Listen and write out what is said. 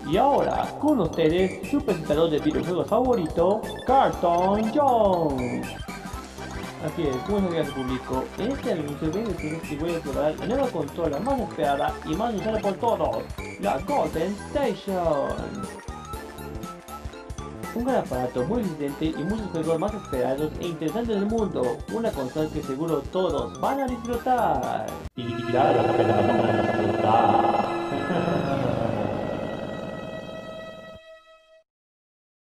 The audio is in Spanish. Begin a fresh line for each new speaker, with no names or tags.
Y ahora, con ustedes, su presentador de videojuegos favorito, Cartoon Jones. Así es, buenos días público. En este anuncio voy a decirles que voy a probar la nueva consola más esperada y más usada por todos, la Golden Station. Un gran aparato muy resistente y muchos juegos más esperados e interesantes del mundo. Una consola que seguro todos van a disfrutar. Y claro que la van a disfrutar.